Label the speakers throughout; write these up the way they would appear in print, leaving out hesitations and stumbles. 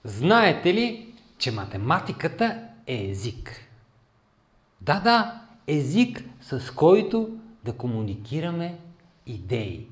Speaker 1: Знаете ли, че математиката е език? Да, език, с който да комуникираме идеи.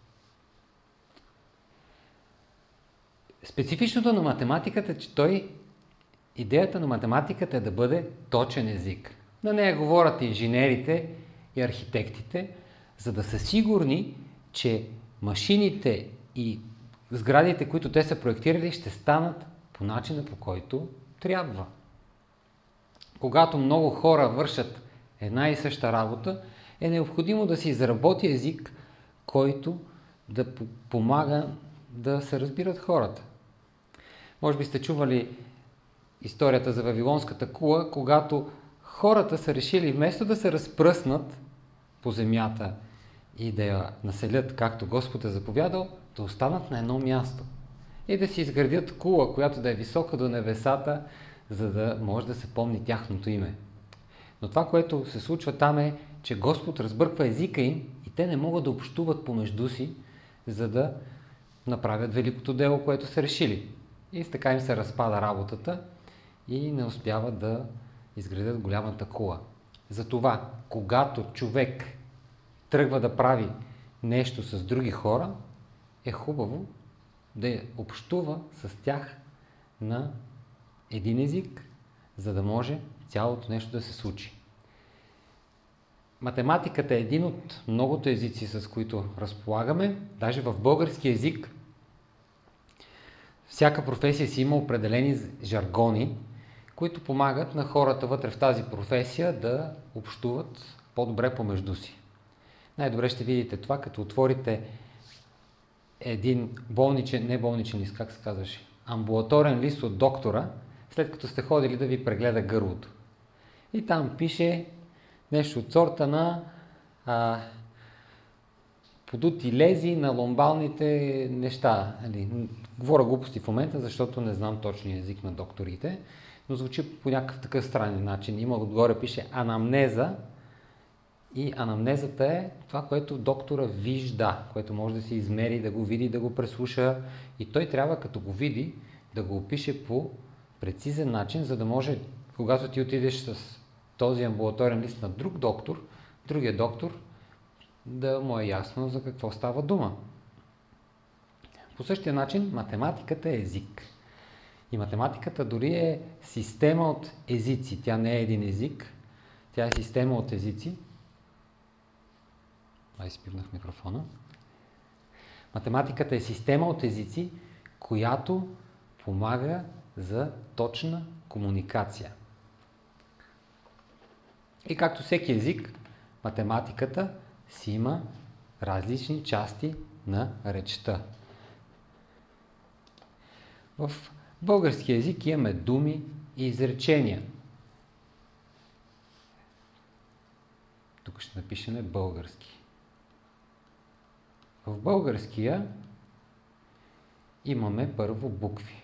Speaker 1: Специфичното на математиката е, че идеята на математиката е да бъде точен език. На нея говорят инженерите и архитектите, за да са сигурни, че машините и сградите, които те са проектирали, ще станат по начина, по който трябва. Когато много хора вършат една и съща работа, е необходимо да се изработи език, който да помага да се разбират хората. Може би сте чували историята за Вавилонската кула, когато хората са решили вместо да се разпръснат по земята и да я населят, както Господ е заповядал, да останат на едно място и да си изградят кула, която да е висока до небесата, за да може да се помни тяхното име. Но това, което се случва там е, че Господ разбърква езика им и те не могат да общуват помежду си, за да направят великото дело, което са решили. И с така им се разпада работата и не успяват да изградят голямата кула. Затова, когато човек тръгва да прави нещо с други хора, е хубаво да общува с тях на един език, за да може цялото нещо да се случи. Математиката е един от многото езици, с които разполагаме. Даже в български език всяка професия си има определени жаргони, които помагат на хората вътре в тази професия да общуват по-добре помежду си. Най-добре ще видите това, като отворите един болничен лист, как се казваше, амбулаторен лист от доктора, след като сте ходили да ви прегледа гърлото. И там пише нещо от сорта на подути лези на ломбалните неща. Говоря глупости в момента, защото не знам точния език на докторите, но звучи по някакъв такъв странен начин. Има отгоре пише анамнеза и анамнезата е това, което доктора вижда, което може да се измери, да го види, да го преслуша и той трябва, като го види, да го опише по прецизен начин, за да може, когато ти отидеш с този амбулаторен лист на друг доктор, другия доктор да му е ясно за какво става дума. По същия начин математиката е език. И математиката дори е система от езици. Тя не е един език, тя е система от езици. Изпивнах микрофона. Математиката е система от езици, която помага за точна комуникация. И както всеки език, математиката си има различни части на речта. В български език имаме думи и изречения. Тук ще напишем български. В българския имаме първо букви.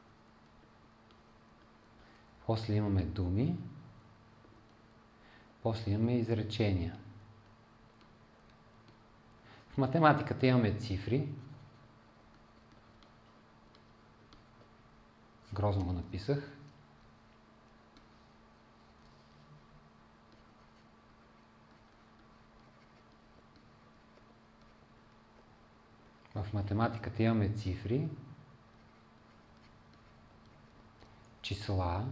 Speaker 1: После имаме думи. После имаме изречения. В математиката имаме цифри. Грозно го написах. В математиката имаме цифри, числа,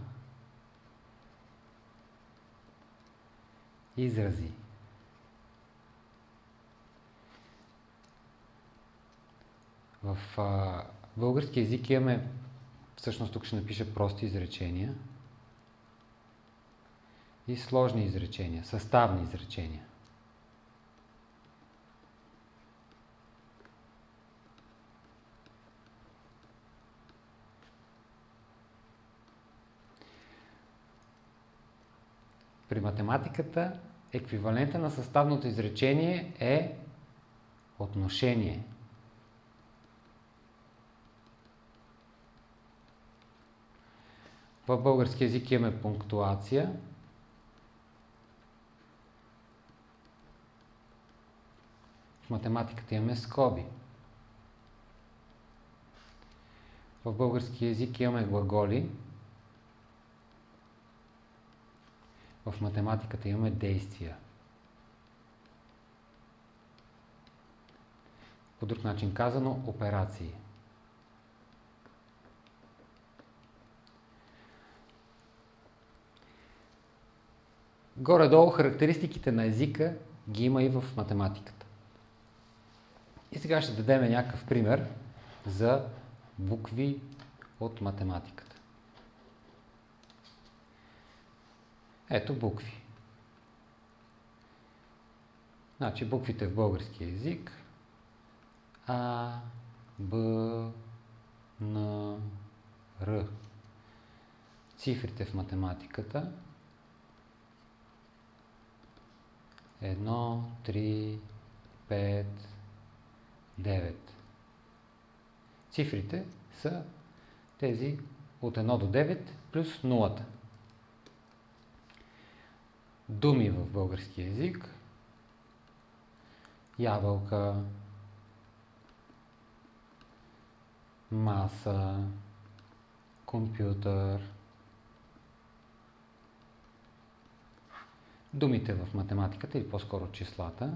Speaker 1: изрази. В български език имаме, всъщност тук ще напиша прости изречения и сложни изречения, съставни изречения. При математиката еквивалента на съставното изречение е отношение. В български език имаме пунктуация. В математиката имаме скоби. В български език имаме глаголи. В математиката имаме действия. По друг начин казано, операции. Горе-долу характеристиките на езика ги има и в математиката. И сега ще дадем някакъв пример за букви от математиката. Ето букви. Значи буквите в български език А, Б, Н, Р. Цифрите в математиката 1, 3, 5, 9. Цифрите са тези от 1 до 9 плюс 0. Думи в български език: ябълка, маса, компютър. Думите в математиката, или по-скоро числата: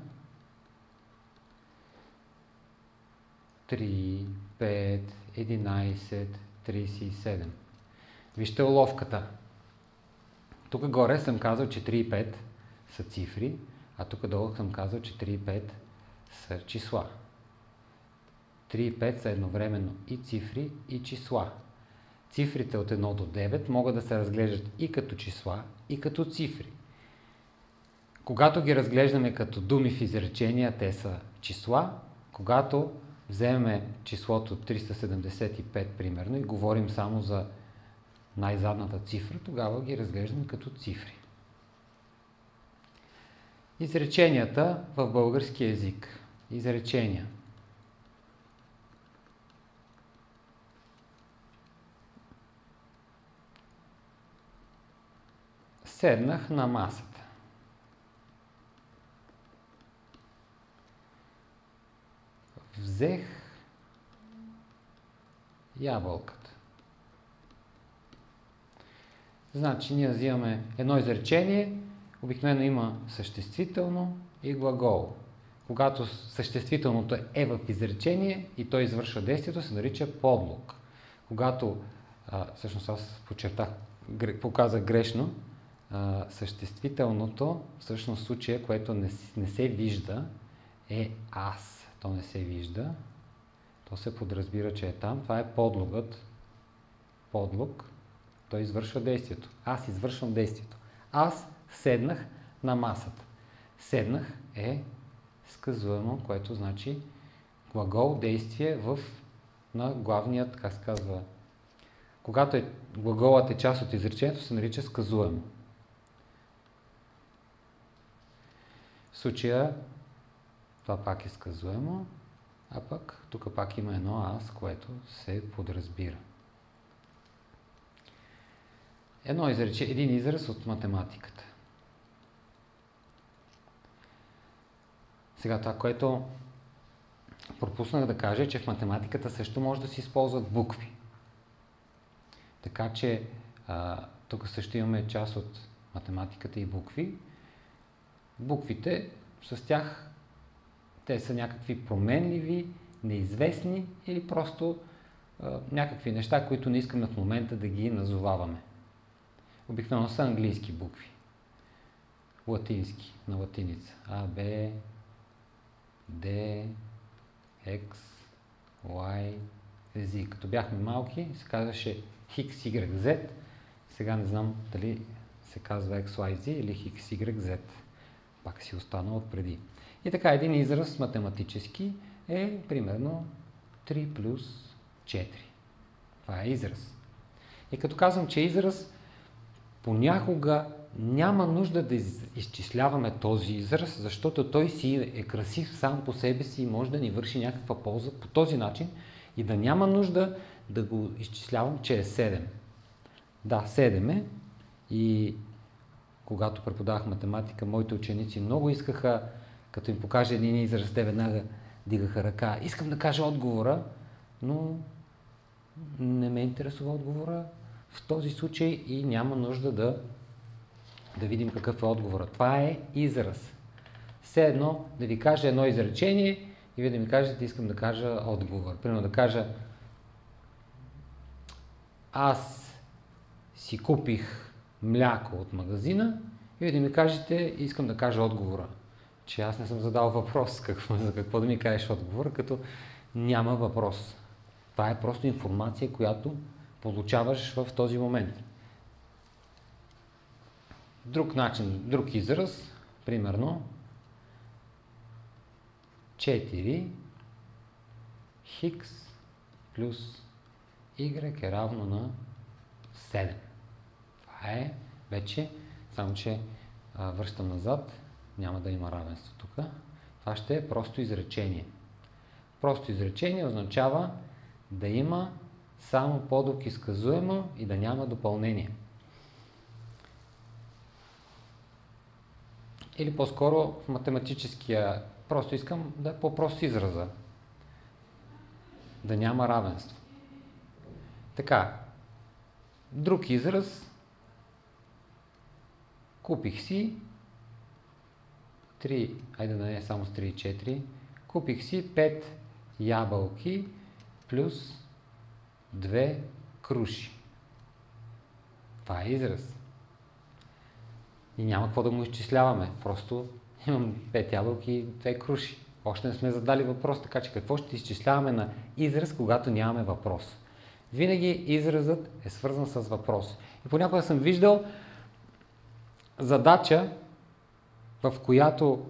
Speaker 1: 3, 5, 11, 37. Вижте уловката. Тук горе съм казал, че 3 и 5 са цифри, а тук долу съм казал, че 3 и 5 са числа. 3 и 5 са едновременно и цифри, и числа. Цифрите от 1 до 9 могат да се разглеждат и като числа, и като цифри. Когато ги разглеждаме като думи в изречения, те са числа. Когато вземем числото 375, примерно, и говорим само за най-задната цифра, тогава ги разглеждаме като цифри. Изреченията в български език. Изречения. Седнах на масата. Взех ябълката. Значи ние взимаме едно изречение, обикновено има съществително и глагол. Когато съществителното е в изречение и той извършва действието, се нарича подлог. Когато, всъщност аз показах грешно, съществителното, всъщност в случая, което не се вижда, е аз. То не се вижда, то се подразбира, че е там. Това е подлогът. Подлог. Той извършва действието. Аз извършвам действието. Аз седнах на масата. Седнах е сказуемо, което значи глагол, действие на главният, как се казва, когато глаголът е част от изречението, се нарича сказуемо. В случая това пак е сказуемо, а пък тук пак има едно аз, което се подразбира. Един израз от математиката. Сега това, което пропуснах да кажа, е, че в математиката също може да се използват букви. Така че тук също имаме част от математиката и букви. Буквите с тях те са някакви променливи, неизвестни или просто някакви неща, които не искаме в момента да ги назоваваме. Обикновено са английски букви. Латински, на латиница. А, Б, Д, X, Y, Z. Като бяхме малки, се казваше X, Y, Z. Сега не знам дали се казва X, Y, Z или X, Y, Z. Пак си останал от преди. И така, един израз математически е примерно 3 плюс 4. Това е израз. И като казвам, че е израз, понякога няма нужда да изчисляваме този израз, защото той си е красив сам по себе си и може да ни върши някаква полза по този начин и да няма нужда да го изчислявам, че е 7. Да, 7 е и когато преподавах математика, моите ученици много искаха, като им покажа един израз, те веднага дигаха ръка. Искам да кажа отговора, но не ме интересува отговора в този случай и няма нужда да видим какъв е отговорът. Това е израз. Все едно да ви кажа едно изречение и вие да ми кажете, искам да кажа отговор. Примерно да кажа: аз си купих мляко от магазина, и вие да ми кажете, искам да кажа отговора. Че аз не съм задал въпрос, за какво да ми кажеш отговора, като няма въпрос. Това е просто информация, която получаваш в този момент. Друг начин, друг израз, примерно 4 хикс плюс y е равно на 7. Това е вече, само че връщам назад, няма да има равенство тук. Това ще е просто изречение. Просто изречение означава да има само подок изказуемо и да няма допълнение. Или по-скоро в математическия, просто искам да е по-прост израза. Да няма равенство. Така, друг израз. Купих си 3, айде да не е само с 3 и 4. Купих си 5 ябълки плюс 2 круши. Това е израз. И няма какво да му изчисляваме. Просто имам 5 ябълки и 2 круши. Още не сме задали въпрос, така че какво ще изчисляваме на израз, когато нямаме въпрос? Винаги изразът е свързан с въпрос. И понякога съм виждал задача, в която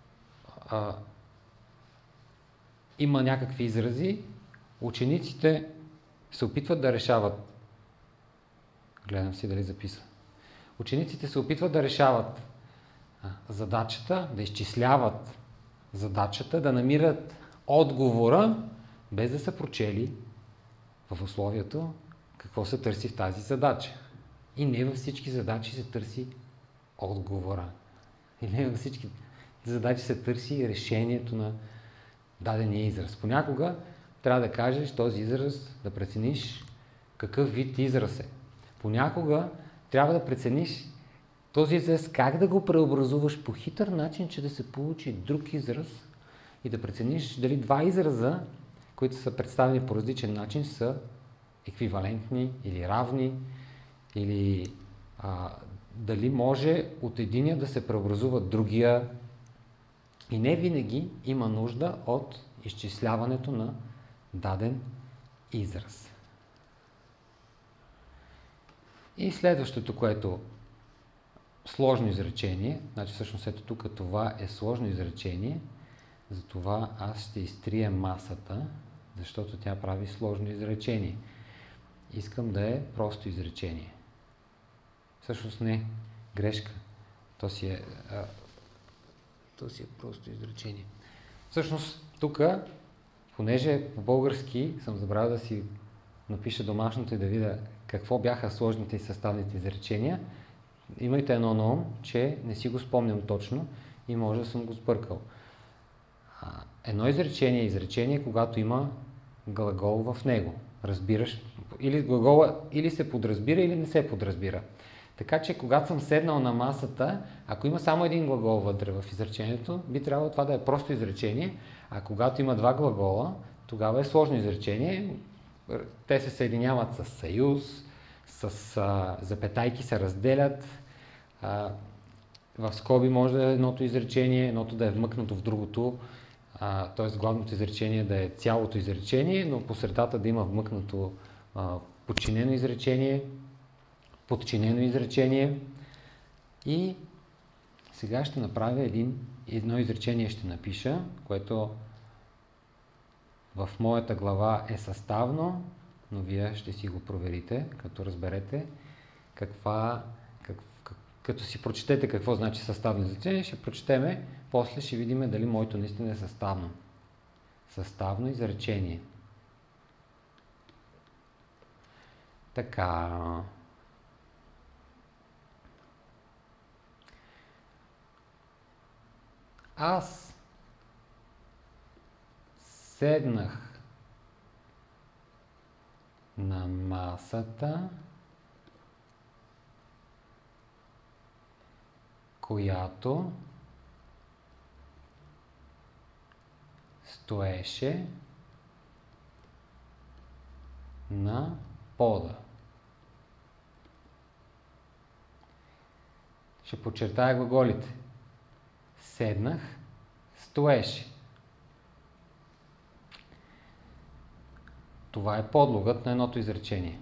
Speaker 1: има някакви изрази, учениците се опитват да решават. Гледам си дали записва. Учениците се опитват да решават задачата, да изчисляват задачата, да намират отговора, без да са прочели в условието какво се търси в тази задача. И не във всички задачи се търси отговора. И не във всички задачи се търси решението на дадения израз. Понякога трябва да кажеш този израз, да прецениш какъв вид израз е. Понякога трябва да прецениш този израз как да го преобразуваш по хитър начин, че да се получи друг израз и да прецениш дали два израза, които са представени по различен начин, са еквивалентни или равни, или дали може от единия да се преобразува другия. И не винаги има нужда от изчисляването на даден израз. И следващото, което сложно изречение, значи всъщност ето тук това е сложно изречение, затова аз ще изтрия масата, защото тя прави сложно изречение. Искам да е просто изречение. Всъщност не, грешка. То си е просто изречение. Всъщност тук, понеже по български съм забравил да си напиша домашното и да видя какво бяха сложните и съставните изречения, имайте едно на ум, че не си го спомням точно и може да съм го сбъркал. Едно изречение е изречение, когато има глагол в него. Разбираш, или глагола или се подразбира, или не се подразбира. Така че, когато съм седнал на масата, ако има само един глагол вътре в изречението, би трябвало това да е просто изречение, а когато има два глагола, тогава е сложно изречение. Те се съединяват с съюз, с запетайки се разделят, в скоби може да е едното изречение, едното да е вмъкнато в другото, т.е. главното изречение да е цялото изречение, но по средата да има вмъкнато подчинено изречение. И сега ще направя едно изречение ще напиша, което в моята глава е съставно, но вие ще си го проверите, като разберете като си прочетете какво значи съставно изречение, ще прочетеме, после ще видим дали моето наистина е съставно. Съставно изречение. Така. Аз седнах на масата, която стоеше на пода. Ще подчертая глаголите. Седнах, стоеше. Това е подлогът на едното изречение.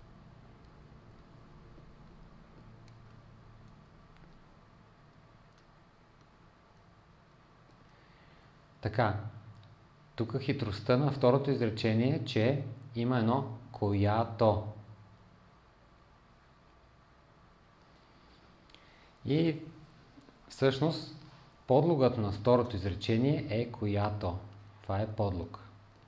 Speaker 1: Така, тук хитростта на второто изречение е, че има едно която. И всъщност подлогът на второто изречение е която. Това е подлог.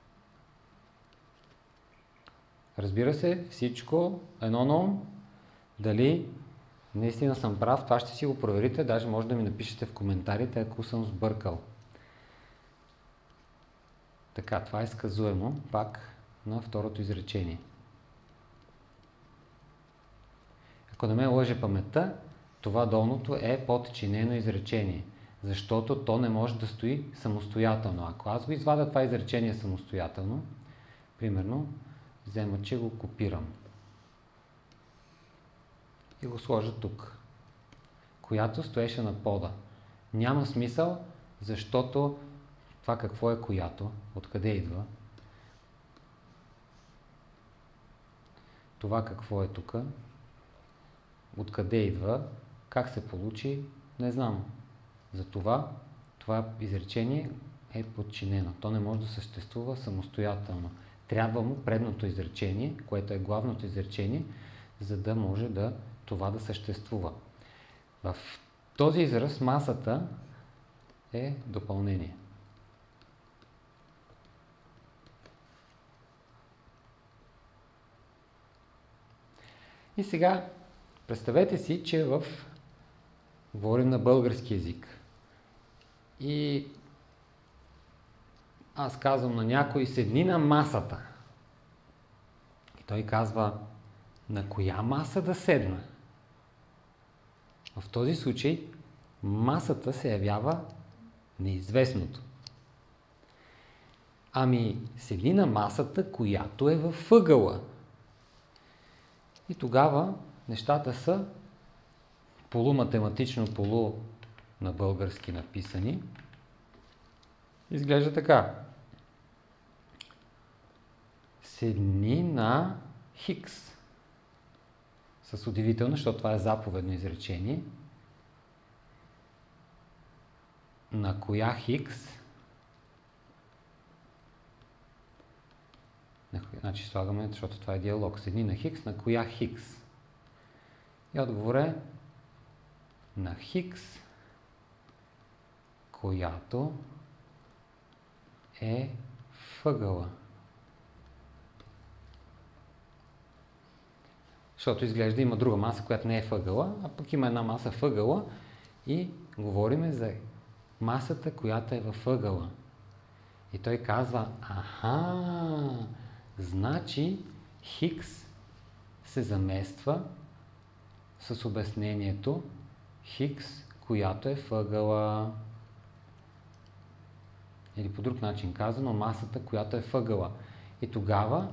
Speaker 1: Разбира се, всичко едно на ум. Дали наистина съм прав, това ще си го проверите. Даже може да ми напишете в коментарите, ако съм сбъркал. Така, това е сказуемо пак на второто изречение. Ако не ме лъже паметта, това долното е подчинено изречение, защото то не може да стои самостоятелно. Ако аз го извадя това изречение самостоятелно, примерно, взема, че го копирам и го сложа тук, която стоеше на пода. Няма смисъл, защото това какво е която, откъде идва, това какво е тук, откъде идва, как се получи, не знам. Затова това изречение е подчинено. То не може да съществува самостоятелно. Трябва му предното изречение, което е главното изречение, за да може това да съществува. В този израз масата е допълнение. И сега представете си, че говорим на български език. И аз казвам на някой: седни на масата. И той казва: на коя маса да седна? В този случай масата се явява неизвестното. Ами, седни на масата, която е във ъгъла. И тогава нещата са полуматематично, полу на български написани. Изглежда така. Седни на Хикс. С удивително, защото това е заповедно изречение. На коя Хикс? Значи слагаме, защото това е диалог. Седни на Хикс, на коя Хикс? И отговор е на Хикс, която е въгъла. Защото изглежда има друга маса, която не е въгъла, а пък има една маса въгъла и говорим за масата, която е във ъгъла. И той казва: аха, значи Хикс се замества с обяснението Хикс, която е въгъла. Или по друг начин казано, масата, която е въгъла. И тогава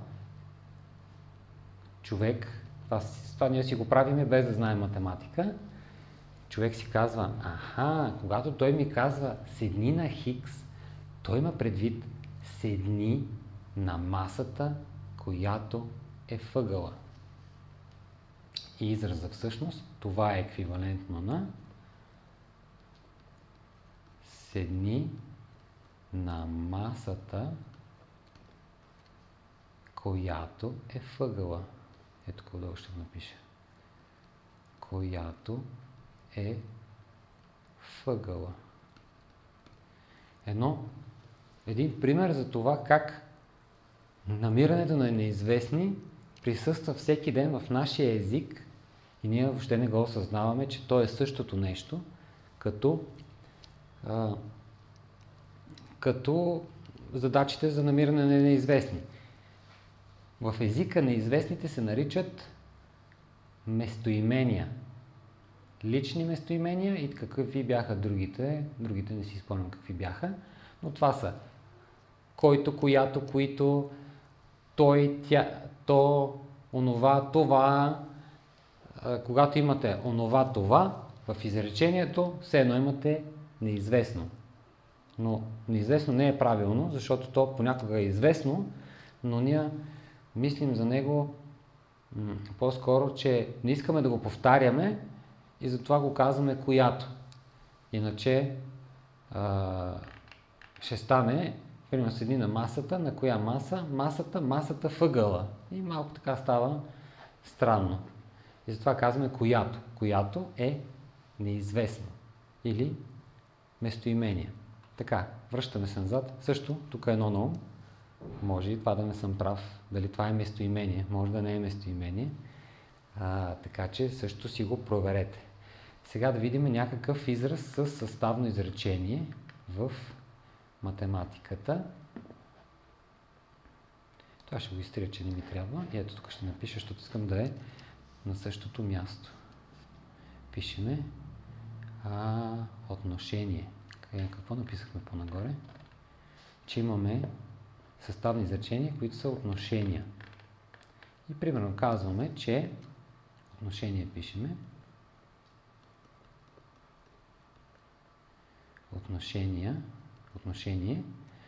Speaker 1: човек, това ние си го правиме без да знаем математика, човек си казва: аха, когато той ми казва седни на Хикс, той има предвид седни на масата, която е въгъла. И израза всъщност, това е еквивалентно на седни на масата, която е въгъла. Ето тук долу ще го напиша. Която е въгъла. Един пример за това как намирането на неизвестни присъства всеки ден в нашия език и ние въобще не го осъзнаваме, че то е същото нещо, като задачите за намиране на неизвестни. в езика неизвестните се наричат местоимения. Лични местоимения и какви бяха другите. Другите не си спомням какви бяха, но това са който, която, които, той, тя, то, онова, това. Когато имате онова, това, в изречението все едно имате неизвестно. Но неизвестно не е правилно, защото то понякога е известно, но ние мислим за него по-скоро, че не искаме да го повтаряме и затова го казваме която. Иначе ще стане, примерно седи на масата, на коя маса? Масата въгъла. И малко така става странно. И затова казваме която. Която е неизвестно. Или местоимение. Така, връщаме се назад. Също, тук е едно ново. Може и това да не съм прав. Дали това е местоимение. Може да не е местоимение. Така че също си го проверете. Сега да видим някакъв израз с съставно изречение в математиката. Това ще го изтрия, че не ми трябва. И ето тук ще напиша, защото искам да е на същото място. Пишеме отношение. Какво написахме по-нагоре? Че имаме съставни изречения, които са отношения. И примерно казваме, че отношение пишеме. Отношение.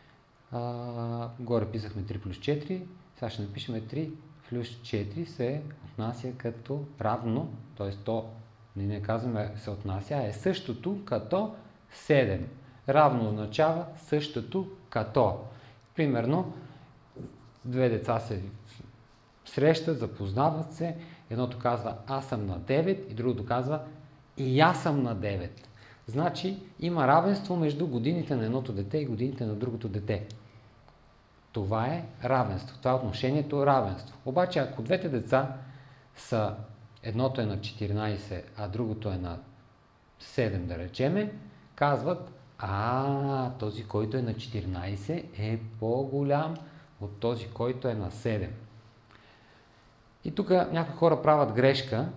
Speaker 1: Горе писахме 3 плюс 4. Сега ще напишем 3 плюс 4 се отнася като равно, т.е. то не казваме се отнася, а е същото като 7. Равно означава същото като. Примерно, две деца се срещат, запознават се, едното казва аз съм на 9 и другото казва и аз съм на 9. Значи има равенство между годините на едното дете и годините на другото дете. Това е равенство. Това е отношението равенство. Обаче ако двете деца са, едното е на 14, а другото е на 7, да речеме, казват, този, който е на 14 е по-голям от този, който е на 7. И тук някои хора правят грешка,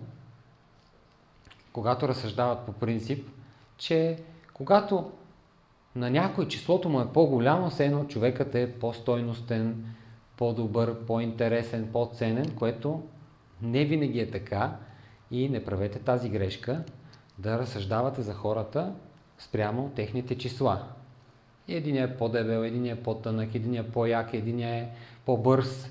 Speaker 1: когато разсъждават по принцип, че когато на някой числото му е по-голямо, все едно човекът е по-стойностен, по-добър, по-интересен, по-ценен, което не винаги е така и не правете тази грешка да разсъждавате за хората спрямо техните числа. Единият е по-дебел, единият е по-тънък, единият е по-як, единият е по-бърз.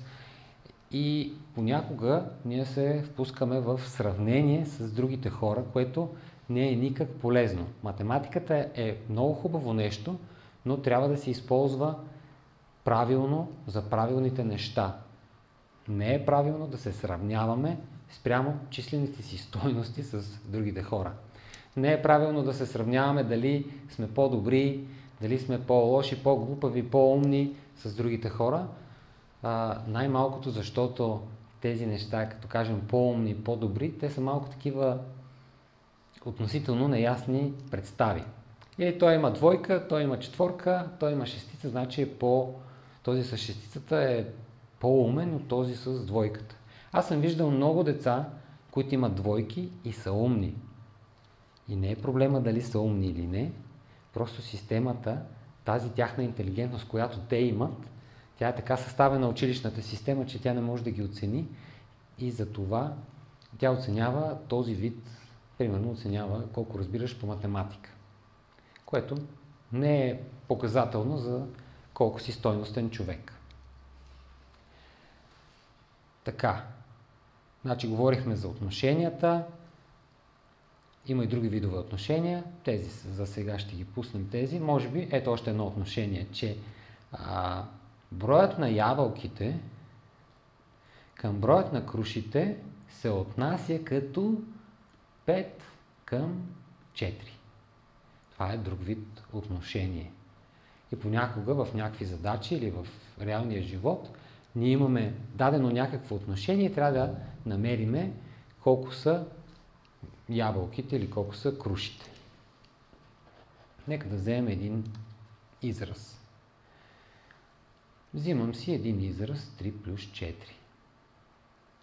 Speaker 1: И понякога ние се впускаме в сравнение с другите хора, което не е никак полезно. Математиката е много хубаво нещо, но трябва да се използва правилно за правилните неща. Не е правилно да се сравняваме спрямо числените си стойности с другите хора. Не е правилно да се сравняваме дали сме по-добри, дали сме по-лоши, по-глупави, по-умни с другите хора. Най-малкото, защото тези неща, като кажем по-умни, по-добри, те са малко такива относително неясни представи. Или той има двойка, той има четворка, той има шестица, значи този с шестицата е по-умен от този с двойката. Аз съм виждал много деца, които имат двойки и са умни. И не е проблема дали са умни или не, просто системата, тази тяхна интелигентност, която те имат, тя е така съставена училищната система, че тя не може да ги оцени и затова тя оценява този вид, примерно оценява колко разбираш по математика, което не е показателно за колко си стойностен човек. Така, значи говорихме за отношенията, има и други видове отношения, тези за сега ще ги пуснем тези, може би, ето още едно отношение, че броят на ябълките към броят на крушите се отнася като 5 към 4. Това е друг вид отношение. И понякога в някакви задачи или в реалния живот ние имаме дадено някакво отношение и трябва да намериме колко са ябълките или колко са крушите. Нека да вземем един израз. Взимам си един израз 3 плюс 4.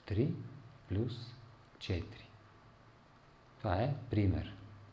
Speaker 1: 3 плюс 4. Това е пример.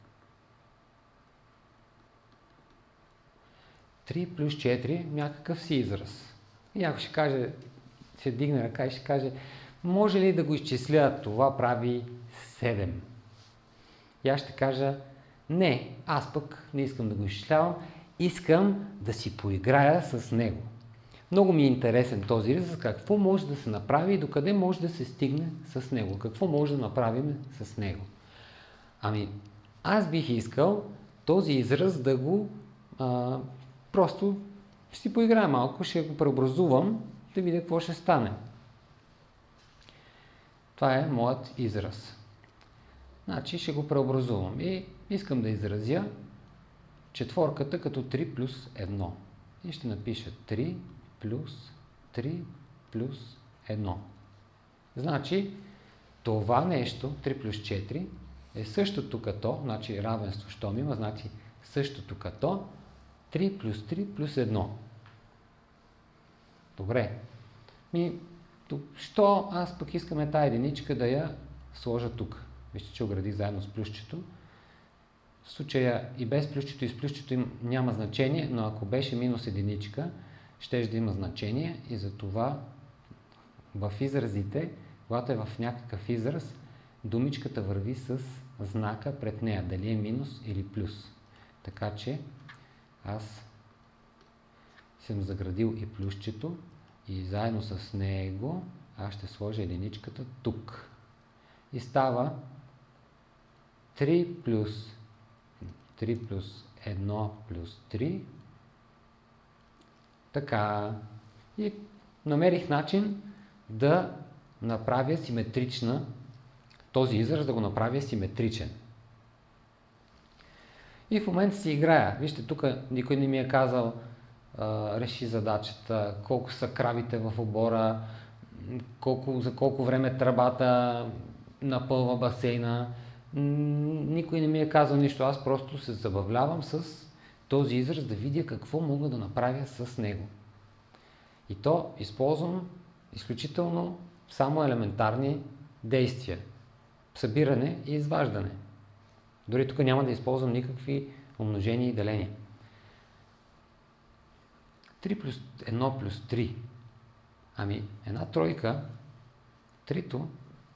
Speaker 1: 3 плюс 4 някакъв си израз. И някой ще каже, ще дигне ръка и ще каже, може ли да го изчисля? Това прави 7. И аз ще кажа, не, аз пък не искам да го изчислявам, искам да си поиграя с него. Много ми е интересен този израз, какво може да се направи и докъде може да се стигне с него. Какво може да направим с него. Ами, аз бих искал този израз да го просто ще си поиграя малко, ще го преобразувам, да видя какво ще стане. Това е моят израз. Значи ще го преобразувам и искам да изразя четворката като 3 плюс 1. И ще напиша 3 плюс 3 плюс 1. Значи това нещо, 3 плюс 4, е същото като, значи равенство, щом има, значи същото като 3 плюс 3 плюс 1. Добре. Що аз пък искаме тая единичка да я сложа тук? Вижте, че оградих заедно с плюсчето. В случая и без плюсчето и с плюсчето няма значение, но ако беше минус единичка, ще да има значение и затова в изразите, когато е в някакъв израз, думичката върви с знака пред нея, дали е минус или плюс. Така че аз съм заградил и плюсчето и заедно с него аз ще сложа единичката тук. И става 3 плюс 1 плюс 3. Така. И намерих начин да направя симетрична този израз, да го направя симетричен. И в момента си играя. Вижте, тук никой не ми е казал реши задачата, колко са кравите в обора, за колко време тръбата напълва басейна. Никой не ми е казал нищо. Аз просто се забавлявам с този израз, да видя какво мога да направя с него. И то използвам изключително само елементарни действия. Събиране и изваждане. Дори тук няма да използвам никакви умножения и деления. 3 плюс 1 плюс 3. Ами, една тройка, 3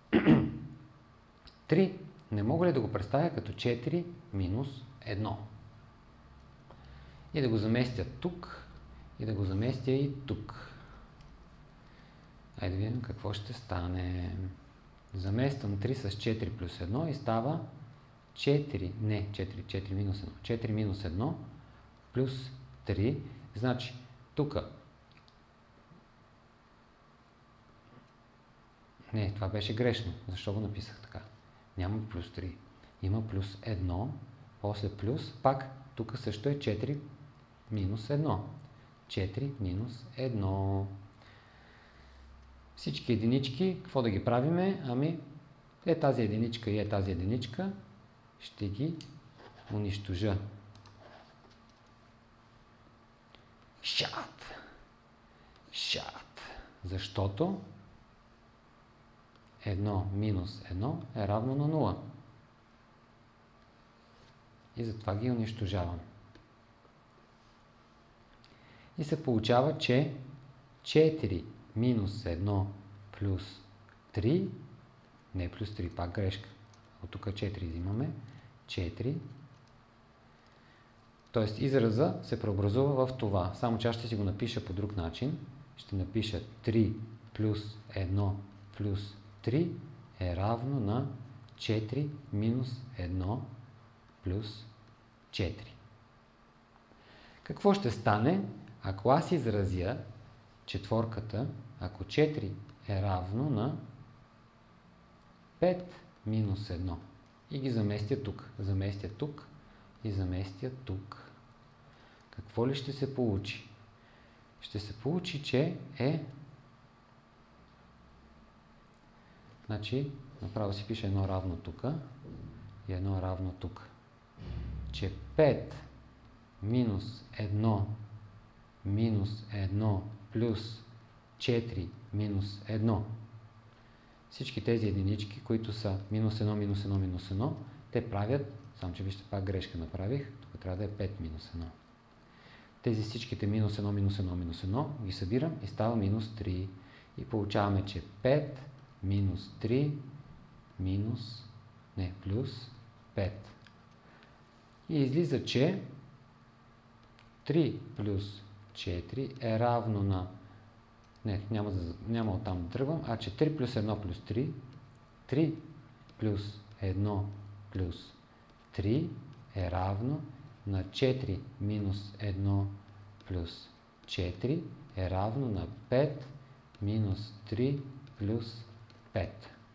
Speaker 1: не мога ли да го представя като 4 минус 1? И да го заместя тук, и да го заместя и тук. Айде да видим какво ще стане. Замествам 3 с 4 плюс 1 и става 4 минус 1. 4 минус 1 плюс 3. Значи, тук. Не, това беше грешно. Защо го написах така? Няма плюс 3. Има плюс 1, после плюс, пак тук също е 4 минус 1. 4 минус 1. Всички единички, какво да ги правиме? Ами, тази единичка и тази единичка ще ги унищожа. Шат. Защото 1 минус 1 е равно на 0. И затова ги унищожавам. И се получава, че 4 минус 1 плюс 3, не плюс 3, пак грешка. От тук 4 взимаме. 4. Тоест израза се преобразува в това. Само че аз ще си го напиша по друг начин. Ще напиша 3 плюс 1 плюс 3 е равно на 4 минус 1 плюс 4. Какво ще стане, ако аз изразя четворката, ако 4 е равно на 5 минус 1 и ги заместя тук. Заместя тук и заместя тук. Какво ли ще се получи? Ще се получи, че е... Значи, направо си пише едно равно тук и едно равно тук. Че 5 минус 1 минус 1 плюс 4 минус 1 всички тези единички, които са минус 1, минус 1, минус 1, те правят, само че вижте пак грешка направих, тук трябва да е 5 минус 1. Тези всичките минус 1, минус 1, минус 1 ги събирам и става минус 3. И получаваме, че 5 минус 3 плюс 5. И излиза, че 3 плюс 4 е равно на... няма оттам да тръгвам, че 3 плюс 1 плюс 3, 3 плюс 1 плюс 3 е равно на 4 минус 1 плюс 4 е равно на 5 минус 3 плюс 5.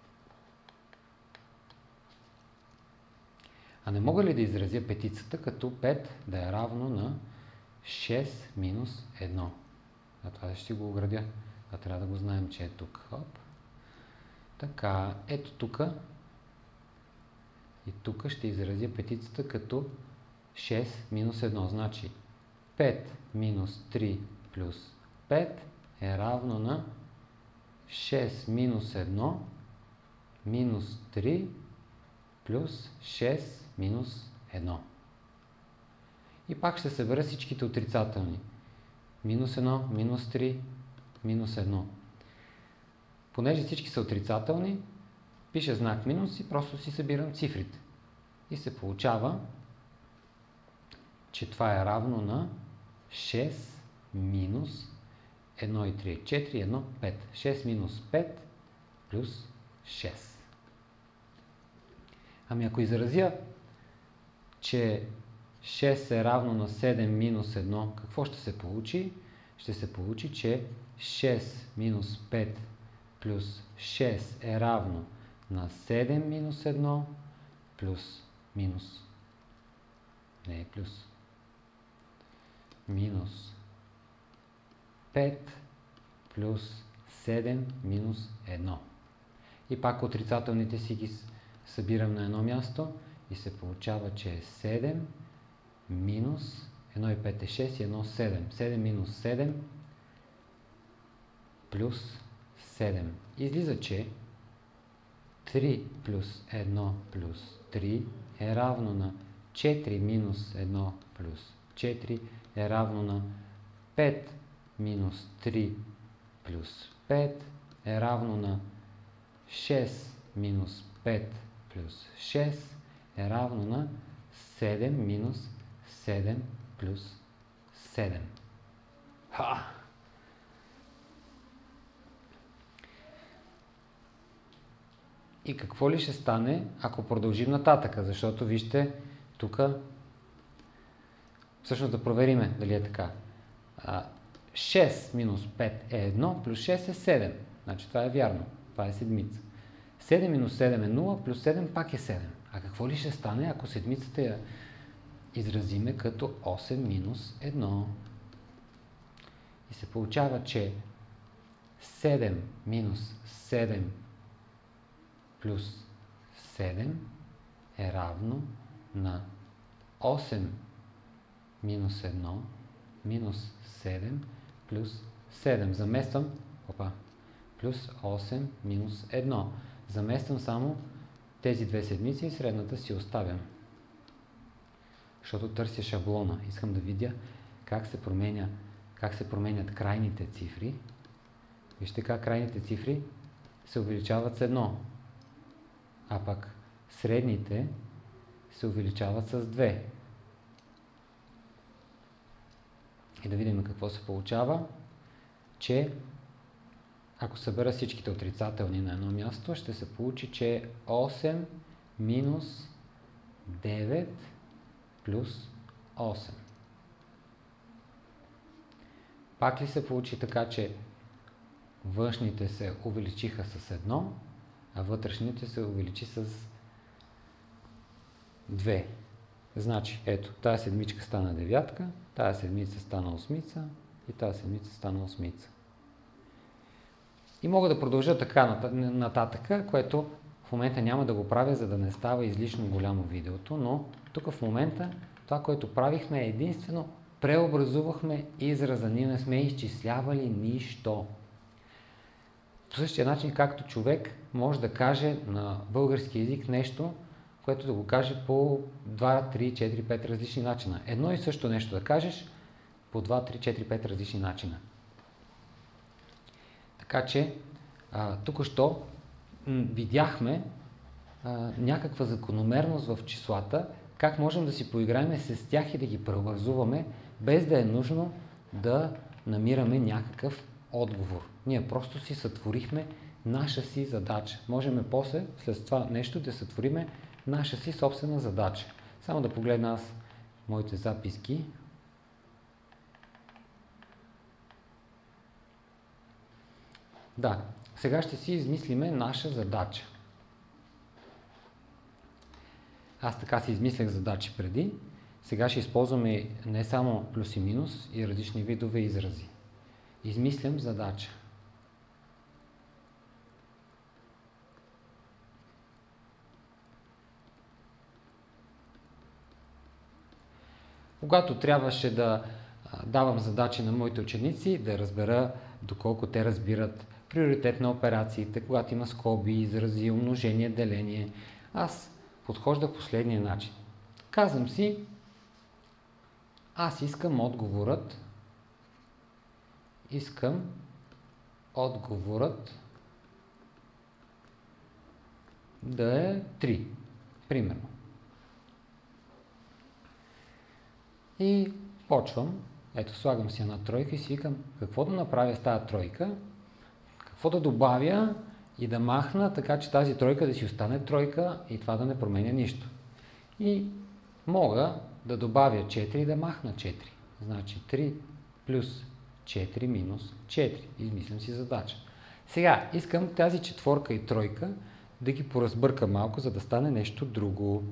Speaker 1: А не мога ли да изразя петицата като 5 да е равно на 6 минус 1? Това ще го оградя. Трябва да го знаем, че е тук. Хоп. Така, ето тук. И тук ще изразя петицата като 6 минус 1. Значи 5 минус 3 плюс 5 е равно на 6 минус 1 минус 3 плюс 6 минус 1. И пак ще събера всичките отрицателни. Минус 1, минус 3, минус 1. Понеже всички са отрицателни, пиша знак минус и просто си събирам цифрите. И се получава, че това е равно на 6 минус 1 и 3, 4, 1, 5. 6 минус 5 плюс 6. Ами ако изразя, че 6 е равно на 7 минус 1, какво ще се получи? Ще се получи, че 6 минус 5 плюс 6 е равно на 7 минус 1 плюс минус. Не е плюс. Минус 5 плюс 7 минус 1. И пак отрицателните си ги събирам на едно място и се получава, че е 7 минус 1 и 5 е 6 и 1 7. 7 минус 7 плюс 7. Излиза, че 3 плюс 1 плюс 3 е равно на 4 минус 1 плюс 4 е равно на 5 минус 3 плюс 5 е равно на 6 минус 5 плюс 6 е равно на 7 минус 7 плюс 7. Ха! И какво ли ще стане, ако продължим нататъка? Защото вижте, тук всъщност да провериме дали е така. 6 минус 5 е 1, плюс 6 е 7. Значи това е вярно. Това е седмица. 7 минус 7 е 0, плюс 7 пак е 7. А какво ли ще стане, ако седмицата я изразиме като 8 минус 1? И се получава, че 7 минус 7 плюс 7 е равно на 8 минус 1 минус 7 плюс 7. Замествам плюс 8 минус 1. Замествам само тези две седмици и средната си оставям. Защото търся шаблона. Искам да видя как се променят крайните цифри. Вижте как крайните цифри се увеличават с 1, а пък средните се увеличават с 2. И да видим какво се получава, че ако събера всичките отрицателни на едно място, ще се получи, че е 8 минус 9 плюс 8. Пак ли се получи така, че външните се увеличиха с 1, а вътрешните се увеличи с 2. Значи, ето, тази седмичка стана девятка, тази седмица стана осмица и тази седмица стана осмица. И мога да продължа така нататък, което в момента няма да го правя, за да не става излишно голямо видеото, но тук в момента това, което правихме е единствено преобразувахме израза, ние не сме изчислявали нищо. По същия начин, както човек може да каже на български език нещо, което да го каже по 2, 3, 4, 5 различни начина. Едно и също нещо да кажеш по 2, 3, 4, 5 различни начина. Така че, тук-що видяхме някаква закономерност в числата, как можем да си поиграем с тях и да ги преобразуваме, без да е нужно да намираме някакъв отговор. Ние просто си сътворихме наша си задача. Можем после, след това нещо, да сътвориме наша си собствена задача. Само да погледна аз моите записки. Да, сега ще си измислиме наша задача. Аз така си измислях задачи преди. Сега ще използваме не само плюс и минус и различни видове изрази. Измислям задача. Когато трябваше да давам задачи на моите ученици, да разбера доколко те разбират приоритет на операциите, когато има скоби, изрази, умножение, деление, аз подхождах последния начин. Казвам си, аз искам отговорът да е 3, примерно. И почвам, ето слагам си една тройка и си викам какво да направя с тази тройка, какво да добавя и да махна, така че тази тройка да си остане тройка и това да не променя нищо. И мога да добавя 4 и да махна 4. Значи 3 плюс 4 минус 4. Измислям си задача. Сега искам тази четворка и тройка да ги поразбърка малко, за да стане нещо друго.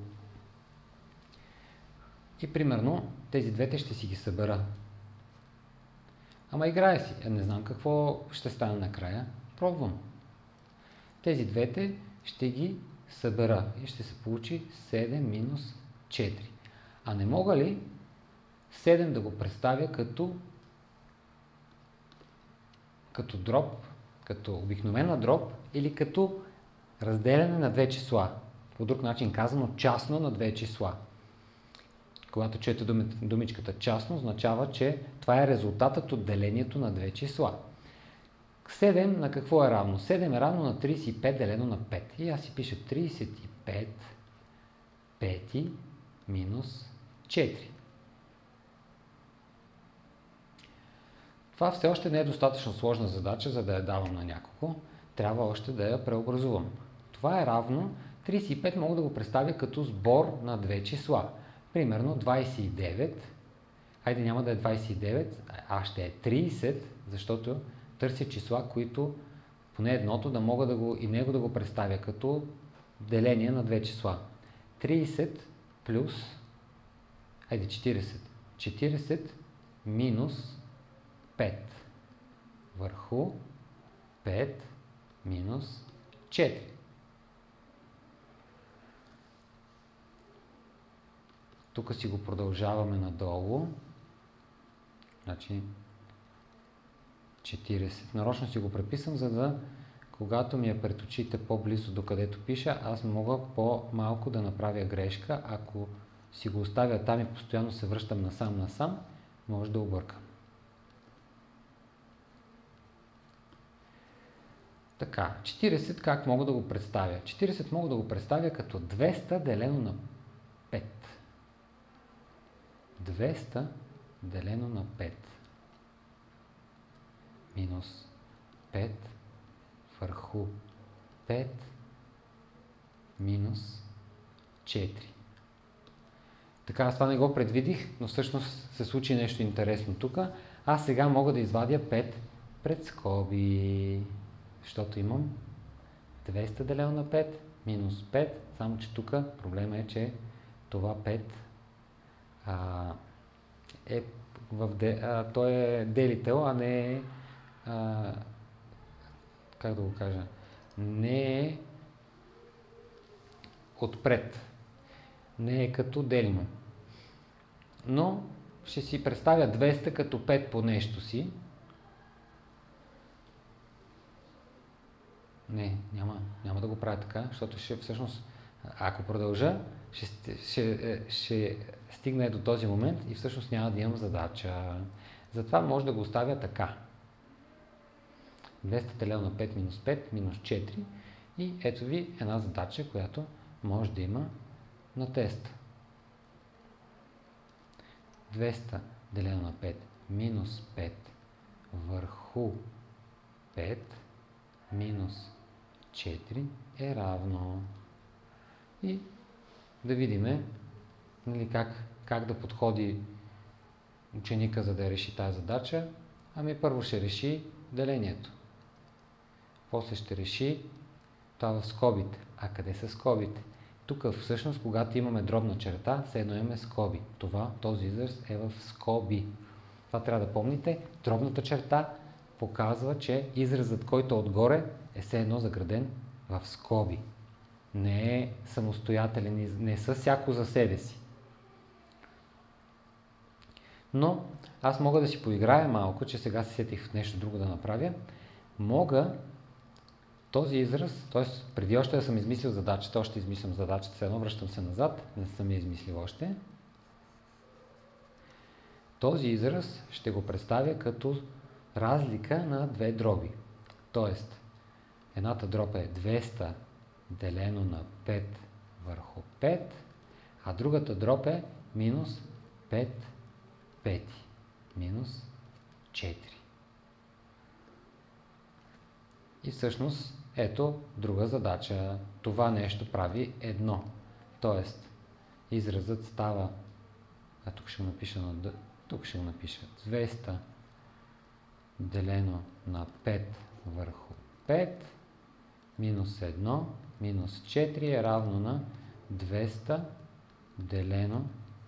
Speaker 1: И примерно тези двете ще си ги събера. Ама играя си. Не знам какво ще стане накрая. Пробвам. Тези двете ще ги събера и ще се получи 7 минус 4. А не мога ли 7 да го представя като дроп, като обикновена дроп или като разделяне на две числа. По друг начин казано, частно на две числа. Когато чуете думичката частно, означава, че това е резултатът от делението на две числа. 7 на какво е равно? 7 е равно на 35 делено на 5. И аз си пиша 35 пети минус 4. Това все още не е достатъчно сложна задача, за да я давам на някого. Трябва още да я преобразувам. Това е равно 35 мога да го представя като сбор на две числа. Примерно 29, хайде няма да е 29, а ще е 30, защото търся числа, които поне едното да мога да го и него да го представя като деление на две числа. 30 плюс, хайде 40, 40 минус 5 върху 5 минус 4. Тук си го продължаваме надолу. Значи 40. Нарочно си го преписам, за да когато ми е пред очите по-близо до където пиша, аз мога по-малко да направя грешка. Ако си го оставя там и постоянно се връщам насам, може да объркам. Така, 40 как мога да го представя? 40 мога да го представя като 200 делено на 5. 200 делено на 5 минус 5 върху 5 минус 4. Така, аз това не го предвидих, но всъщност се случи нещо интересно тук. Аз сега мога да извадя 5 пред скоби, защото имам 200 делено на 5 минус 5, само че тук проблема е, че това 5 той е делител, а не е как да го кажа, не е отпред, не е като делимо. Но ще си представя 200 като 5 по нещо си. Не, няма да го правя така, защото всъщност, ако продължа, ще стигне до този момент и всъщност няма да имам задача. Затова може да го оставя така. 200 делено на 5 минус 5 минус 4 и ето ви една задача, която може да има на тест. 200 делено на 5 минус 5 върху 5 минус 4 е равно. И да видим нали, как да подходи ученика, за да реши тази задача. Ами първо ще реши делението. После ще реши това в скобите. А къде са скобите? Тук всъщност, когато имаме дробна черта, все едно имаме скоби. Този израз е в скоби. Това трябва да помните. Дробната черта показва, че изразът, който е отгоре, е все едно заграден в скоби. Не е самостоятелен, не са всяко за себе си. Но аз мога да си поиграя малко, че сега се сетих нещо друго да направя. Мога този израз, т.е. преди още да съм измислил задачата, още измислям задачата, все едно връщам се назад, не съм я измислил още. Този израз ще го представя като разлика на две дроби. Тоест, едната дроба е 200 делено на 5 върху 5, а другата дроба е минус 5 пети, минус 4. И всъщност, ето друга задача. Това нещо прави едно. Тоест, изразът става, тук ще го напиша 200 делено на 5 върху 5 минус 1 минус 4 е равно на 200 делено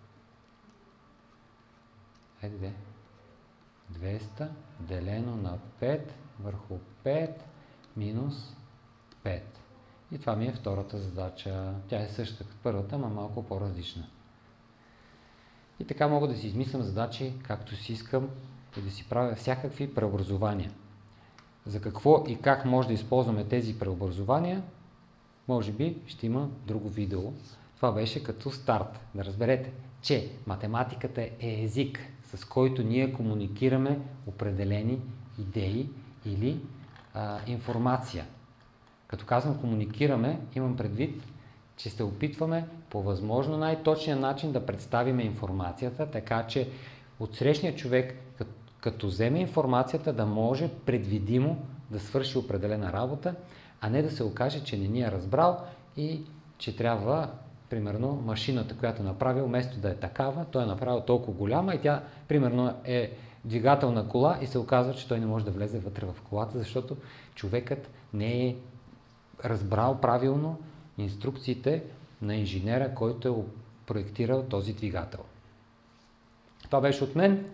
Speaker 1: 200 делено на 5 върху 5 минус 5. И това ми е втората задача. Тя е същата като първата, но малко по-различна. И така мога да си измислям задачи, както си искам и да си правя всякакви преобразования. За какво и как може да използваме тези преобразования, може би ще има друго видео. Това беше като старт. Да разберете, че математиката е език, с който ние комуникираме определени идеи или информация. Като казвам комуникираме, имам предвид, че се опитваме по възможно най-точния начин да представим информацията, така че отсрещният човек, като вземе информацията, да може предвидимо да свърши определена работа, а не да се окаже, че не ни е разбрал и че трябва, примерно, машината, която е направил, вместо да е такава, той е направил толкова голяма и тя, примерно, е двигател на кола и се оказва, че той не може да влезе вътре в колата, защото човекът не е разбрал правилно инструкциите на инженера, който е проектирал този двигател. Това беше от мен.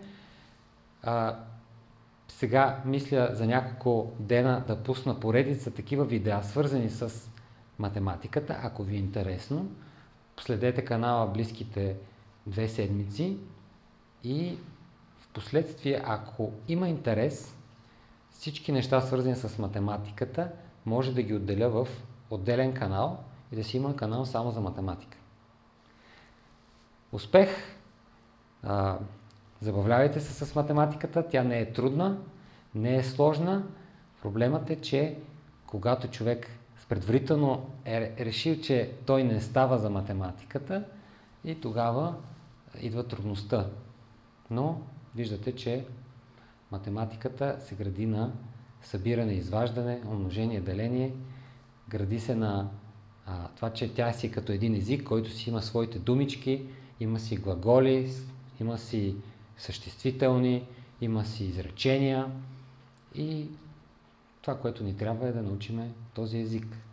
Speaker 1: Сега мисля за няколко дена да пусна поредица такива видеа, свързани с математиката. Ако ви е интересно, следете канала близките 2 седмици и в последствие, ако има интерес, всички неща, свързани с математиката, може да ги отделя в отделен канал и да си има канал само за математика. Успех! Забавлявайте се с математиката, тя не е трудна, не е сложна. Проблемът е, че когато човек предварително е решил, че той не става за математиката и тогава идва трудността. Но виждате, че математиката се гради на събиране, изваждане, умножение, деление. Гради се на това, че тя си като един език, който си има своите думички, има си глаголи, има си съществителни, има си изречения и това, което ни трябва е да научим този език.